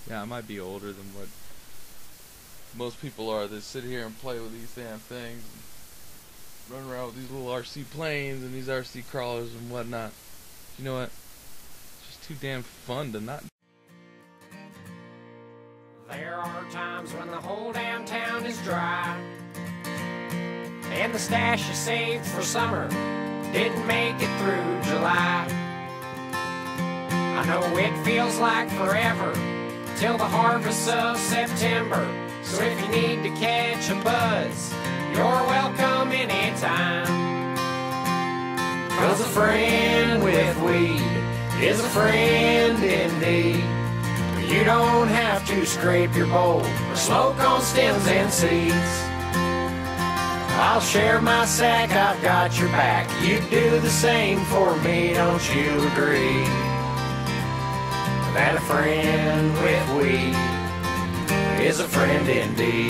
Yeah, I might be older than what most people are that sit here and play with these damn things and run around with these little RC planes and these RC crawlers and whatnot. You know what? It's just too damn fun to not. There are times when the whole damn town is dry, and the stash you saved for summer didn't make it through July. I know it feels like forever till the harvest of September. So if you need to catch a buzz, you're welcome anytime. 'Cause a friend with weed is a friend indeed. You don't have to scrape your bowl or smoke on stems and seeds. I'll share my sack, I've got your back. You do the same for me, don't you agree? That a friend with weed is a friend indeed.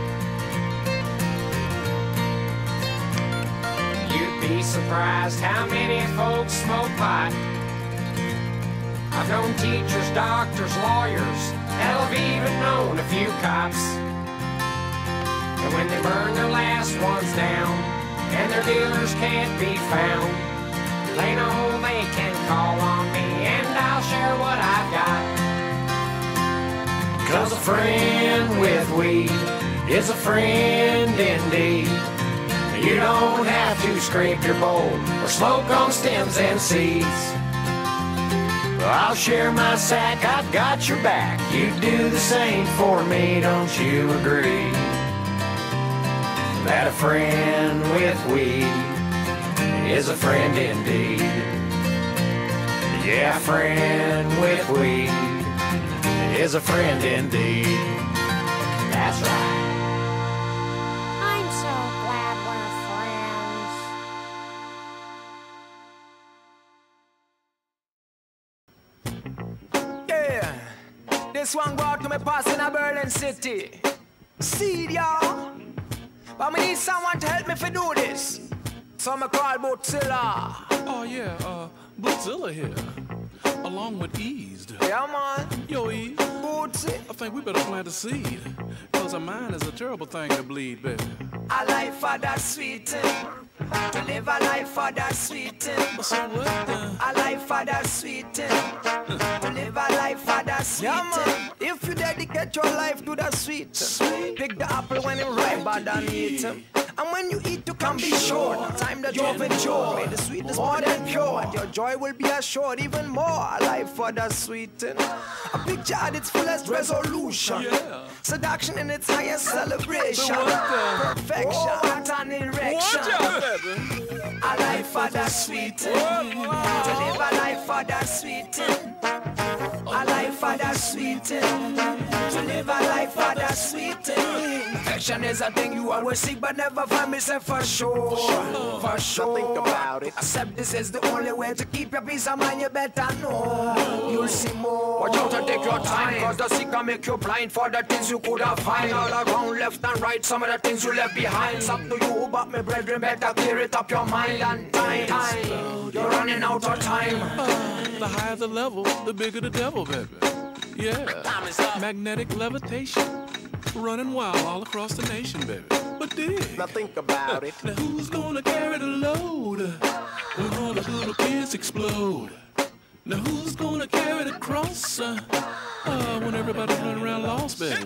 You'd be surprised how many folks smoke pot. I've known teachers, doctors, lawyers, hell, I've even known a few cops. And when they burn their last ones down and their dealers can't be found, they know they can call on me and I'll share what I've got. 'Cause a friend with weed is a friend indeed. You don't have to scrape your bowl or smoke on stems and seeds. I'll share my sack, I've got your back. You do the same for me, don't you agree? That a friend with weed is a friend indeed. Yeah, a friend with weed is a friend indeed. That's right. I'm so glad we're friends. Yeah, this one go out to me pass in a Berlin city. See y'all, but me need someone to help me for do this. So me call Bootzilla. Oh yeah, Bootzilla here, along with Eased. Yeah man, Yo Eased, Bootsy. I think we better plant a seed, 'cause a mind is a terrible thing to bleed, baby. A life for that sweet thing. To live a life for that sweet thing. So what the? A life for that sweet thing. To live a life for that sweet thing. If you dedicate your life to that sweet thing, pick the apple when it ripe and then eat him. And when you eat, you can be sure the time that you've enjoyed, may the sweetness more than pure, and your joy will be assured even more. A life for the sweet thing. A picture at its fullest resolution. Yeah. Seduction in its highest celebration. Perfection, what an erection. Watch out, baby. A life for the sweet thing. To live a life for the sweet thing. A life for the sweet thing. To live a life for the sweet thing. Affection is a thing you always seek but never find, me say for sure. For sure. Think about it. Accept this is the only way to keep your peace of mind, you better know. You'll see more. Watch out and take your time, 'cause the sick can make you blind for the things you could have find all around, left and right, some of the things you left behind. It's up to you, but my brethren, better clear it up your mind and time. You're running out of time. The higher the level, the bigger the devil, baby. Yeah, magnetic levitation, running wild all across the nation, baby. But dig, Now think about it. now who's gonna carry the load when all the little kids explode? Now who's gonna carry the cross when everybody's running around lost, baby?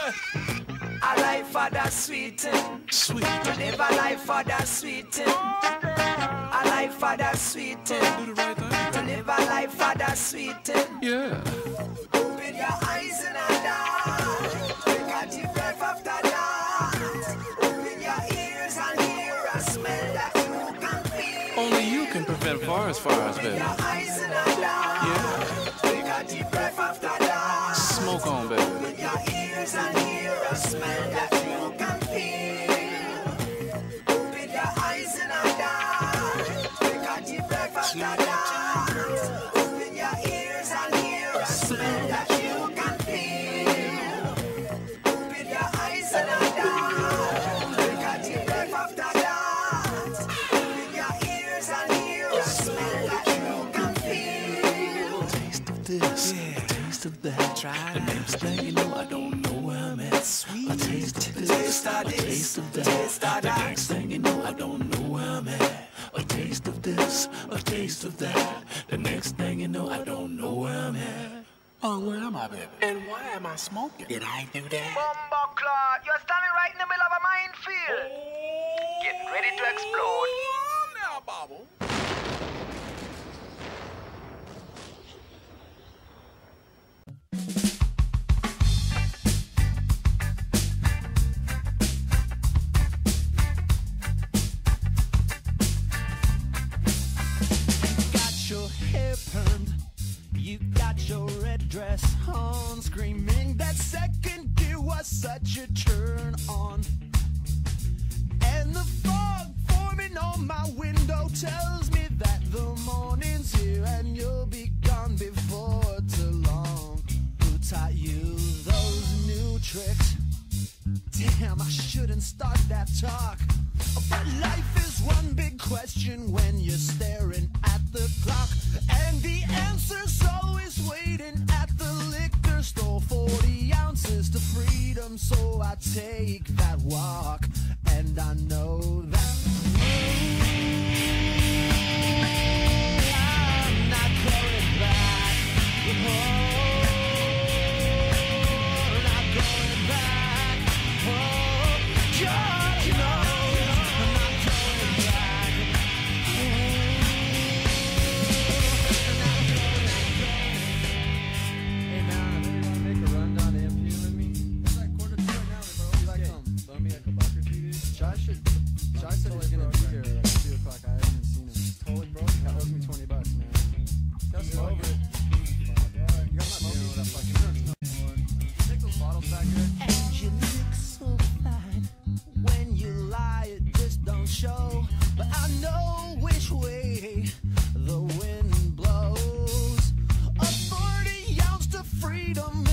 A life for the sweet thing. Sweet, To live a life for the sweet thing. A life for the sweet thing. do the right thing. To live a life for the sweet thing. Yeah. Open your eyes and a dance. Take a deep breath after that. Open your ears and hear a smell that you can feel. Only you can prevent forest fires, baby. Your eyes and a dance. Yeah. Take a deep breath after that. Smoke on, baby. Open your ears and hear a smell that you can feel. Open your eyes and a dance. Take a deep breath after that. Open your ears and hear a smell that you can feel. Open your eyes and a dance. Take a deep breath after that. Open your ears and hear a smell that you can feel. Taste of this, taste of that. try. The next thing you know, I don't know where I'm at. Sweet. A taste of this, Taste of a this, taste of that. taste of The that. next thing you know, I don't know where I'm at. A taste of this, a taste of that. The next thing you know, I don't know where I'm at. Oh, where am I, baby? And why am I smoking? Did I do that? Bumbleclot, you're standing right in the middle of a minefield. Getting ready to explode. Now, Bobble. Got your hair permed, you got your red dress on, screaming that second gear was such a turn on. And the fog forming on my window tells me that the morning's here and you'll be gone before too long. Who taught you those new tricks? Damn, I shouldn't start that talk. But life is one big question when you're staring at the clock, and the answer's always waiting at the liquor store. 40 ounces to freedom, so I take that walk, and I know that I'm not going back. Oh, not going back. Oh, God knows I'm not going back. Hey man, I really wanna make a run down to MP with me. It's like quarter to right now, bro. You like throw me like a buck or two, dude? Chai said he's gonna be here at like 2 o'clock. I haven't even seen him. Totally broke. That owes me $20, man. That's over it. You got my money. That fucking take those bottles back here. And you look so fine. When you lie, it just don't show. But I know which way the wind blows. A 40 ounce to freedom